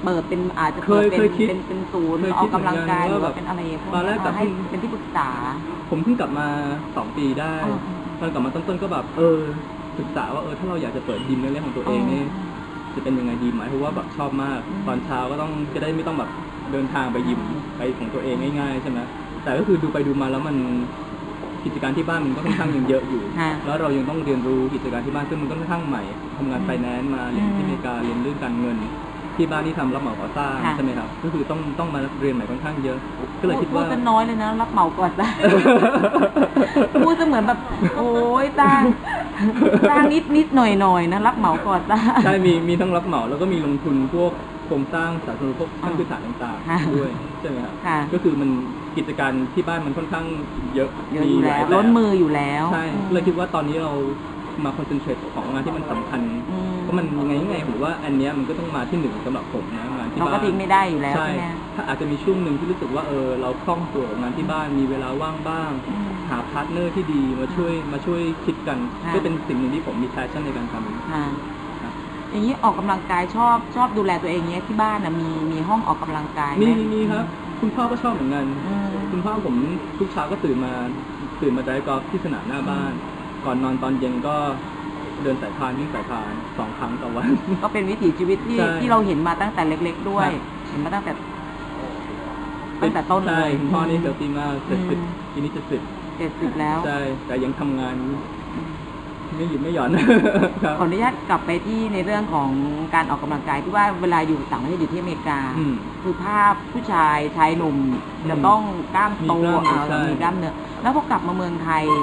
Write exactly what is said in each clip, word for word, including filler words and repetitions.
เปิดเป็นอาจจะเปิดเป็นเป็นเป็นศูนย์ออกกำลังกายหรือว่าเป็นอะไรตอนแรกกับให้เป็นที่ปรึกษาผมเพิ่งกลับมาสองปีได้ตอนกลับมาต้นๆก็แบบเออศึกษาว่าเออถ้าเราอยากจะเปิดยิมเรื่องของตัวเองนี่จะเป็นยังไงดีไหมเพราะว่าแบบชอบมากตอนเช้าก็ต้องจะได้ไม่ต้องแบบเดินทางไปยิมไปของตัวเองง่ายๆใช่ไหมแต่ก็คือดูไปดูมาแล้วมันกิจการที่บ้านมันก็ค่อนข้างยังเยอะอยู่แล้วเรายังต้องเรียนรู้กิจการที่บ้านซึ่งมันก็ค่อนข้างใหม่ทำงานไฟแนนซ์มาเรียนที่อเมริกาเรียนเรื่องการเงินที่บ้านที่ทำรับเหมาก่อสร้างใช่ไหมครับก็คือต้องต้องมาเรียนใหม่ค่อนข้างเยอะก็เลยคิดว่าพูดน้อยเลยนะรับเหมาก่อสร้างพูดเหมือนแบบโอ้ยสร้างสร้างนิดนิดหน่อยหน่อยนะรับเหมาก่อสร้างใช่มีมีทั้งรับเหมาแล้วก็มีลงทุนพวกโครงสร้างสาธารณูปโภคขั้นพื้นฐานต่างๆด้วยใช่ไหมครับก็คือมันกิจการที่บ้านมันค่อนข้างเยอะมีหลายล้นมืออยู่แล้วใช่เลยคิดว่าตอนนี้เรามาคอนเซนเทรตของงานที่มันสำคัญเพราะมันยังไงยังไงผมว่าอันนี้มันก็ต้องมาที่หนึ่งสำหรับผมนะงานที่บ้านเราก็ทิ้งไม่ได้อยู่แล้วใช่ไหมถ้าอาจจะมีช่วงหนึ่งที่รู้สึกว่าเออเราคล่องตัวกับงานที่บ้านมีเวลาว่างบ้างหาพาร์ทเนอร์ที่ดีมาช่วยมาช่วยคิดกันก็เป็นสิ่งหนึ่งที่ผมมีแพชชั่นในการทำอย่างนี้ออกกำลังกายชอบชอบดูแลตัวเองเนี้ยที่บ้านนะมีมีห้องออกกำลังกายมีมีครับคุณพ่อก็ชอบเหมือนกันคุณพ่อผมทุกเช้าก็ตื่นมาตื่นมาไดฟ์กอล์ฟที่สนามหน้าบ้านก่อนนอนตอนเย็นก็เดินสายพานวิ่งสายพานสองครั้งต่อวันก็เป็นวิถีชีวิตที่ที่เราเห็นมาตั้งแต่เล็กๆด้วยเห็นมาตั้งแต่ตั้งแต่ต้นเลยคุณพ่อนี่เฮลตี้มากเจ็ดสิบปีนี้เจ็ดสิบเจ็ดสิบแล้วใช่แต่ยังทำงานไม่หยุดไม่หย่อนขออนุญาตกลับไปที่ในเรื่องของการออกกำลังกายที่ว่าเวลาอยู่ต่างประเทศอยู่ที่อเมริกาคือภาพผู้ชายชายหนุ่มจะต้องกล้ามโตมีกล้ามเนื้อแล้วพอกลับมาเมืองไทย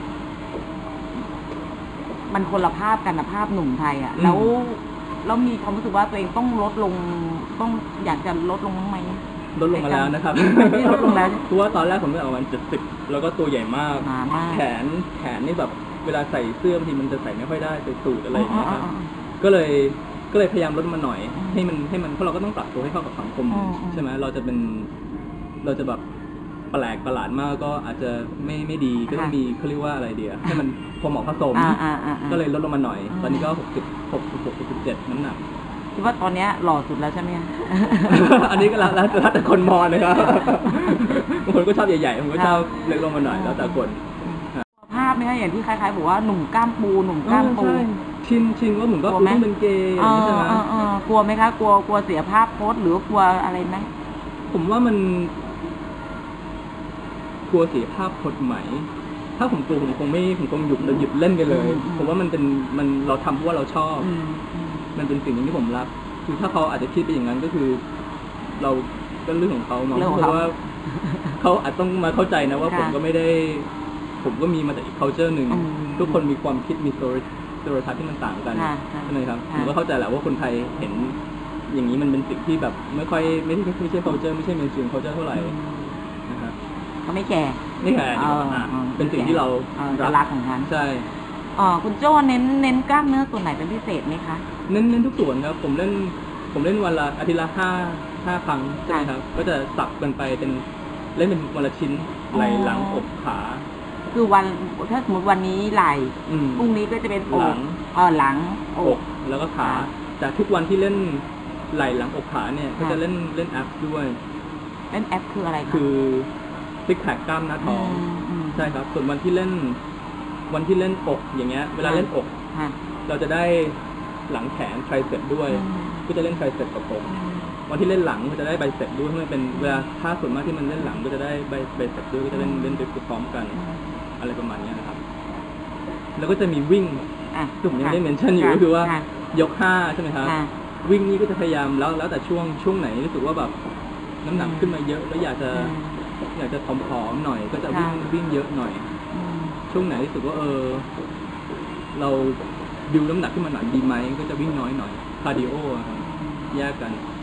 มันคนละภาพกันนะภาพหนุ่มไทยอ่ะแล้วแล้วมีความรู้สึกว่าตัวเองต้องลดลงต้องอยากจะลดลงมั้งไหมลดลงมาแล้วนะครับลดลงแล้วเพราะว่าตอนแรกผมเป็นประมาณเจ็ดสิบแล้วก็ตัวใหญ่มากแขนแขนนี่แบบเวลาใส่เสื้อบางทีมันจะใส่ไม่ค่อยได้ใส่สูทอะไรอย่างเงี้ยครับก็เลยก็เลยพยายามลดมันหน่อยให้มันให้มันเพราะเราก็ต้องปรับตัวให้เข้ากับสังคมใช่ไหมเราจะเป็นเราจะแบบแปลกประหลาดมากก็อาจจะไม่ไม่ดีก็ต้องมีเขาเรียกว่าอะไรเดียวให้มันพอเหมาะผสมก็เลยลดลงมาหน่อยตอนนี้ก็หกสิบหกสิบหกสิบเจ็ดน้ำหนักคิดว่าตอนนี้หล่อสุดแล้วใช่ไหมอันนี้ก็แล้วแล้วแต่คนมองนะครับบางคนก็ชอบใหญ่ๆบางคนก็ชอบเล็กลงมาหน่อยแล้วแต่คนภาพไหมคะอย่างที่คล้ายๆบอกว่าหนุ่มกล้ามปูหนุ่มกล้ามปูชินชินว่าเหมือนก็ต้องเป็นเกย์ใช่ไหมกลัวไหมคะกลัวกลัวเสียภาพโพสหรือกลัวอะไรไหมผมว่ามันกลัวเสียภาพพจน์ไหมถ้าผมกลัวผมคงไม่ผมคงหยุดเราหยุดเล่นกันเลยผมว่ามันเป็นมันเราทำเพราะว่าเราชอบมันเป็นสิ่งที่ผมรักคือถ้าเขาอาจจะคิดไปอย่างนั้นก็คือเราก็เรื่องของเขาเนาะเพราะว่าเขาอาจต้องมาเข้าใจนะว่าผมก็ไม่ได้ผมก็มีมาจากอีก culture หนึ่งทุกคนมีความคิดมีสโตรทัศน์ที่มันต่างกันใช่ไหมครับผมก็เข้าใจแหละว่าคนไทยเห็นอย่างนี้มันเป็นสิ่งที่แบบไม่ค่อยไม่ใช่ไม่ใช่ culture ไม่ใช่ mainstream culture เท่าไหร่นะครับเขาไม่แก่ไม่แก่เป็นสิ่งที่เรารักของท่านใช่อ๋อคุณโจ้เน้นเน้นกล้ามเนื้อส่วนไหนเป็นพิเศษไหมคะเน้นเน้นทุกส่วนครับผมเล่นผมเล่นวันละอาทิตย์ละห้าห้าครั้งใช่ไหมครับก็จะสับกันไปเป็นเล่นเป็นวันละชิ้นไหล่หลังอกขาคือวันถ้าสมมติวันนี้ไหล่พรุ่งนี้ก็จะเป็นอกอ๋อหลังอกแล้วก็ขาแต่ทุกวันที่เล่นไหล่หลังอกขาเนี่ยก็จะเล่นเล่นแอปด้วยเล่นแอปคืออะไรคือซิกแพคกล้ามหน้าท้องใช่ครับส่วนวันที่เล่นวันที่เล่นอกอย่างเงี้ยเวลาเล่นอกเราจะได้หลังแขนไทรเซปด้วยก็จะเล่นไทรเซปกับอกวันที่เล่นหลังก็จะได้ไบเซปด้วยเพราะมันเป็นเวลาท่าส่วนมากที่มันเล่นหลังก็จะได้ไบไบเซปด้วยก็จะเล่นเล่นไปพร้อมกันอะไรประมาณนี้นะครับแล้วก็จะมีวิ่งผมยังได้เมนชั่นอยู่ก็คือว่ายกห้าใช่ไหมครับวิ่งนี่ก็จะพยายามแล้วแล้วแต่ช่วงช่วงไหนรู้สึกว่าแบบน้ำหนักขึ้นมาเยอะแล้วอยากจะอยากจะผอมๆหน่อยก็จะวิ่งวิ่งเยอะหน่อยช่วงไหนรู้สึกว่าเออเราดิวน้ำหนักขึ้นมาหน่อยดีไหมก็จะวิ่งน้อยหน่อยคาร์ดิโอแยกกัน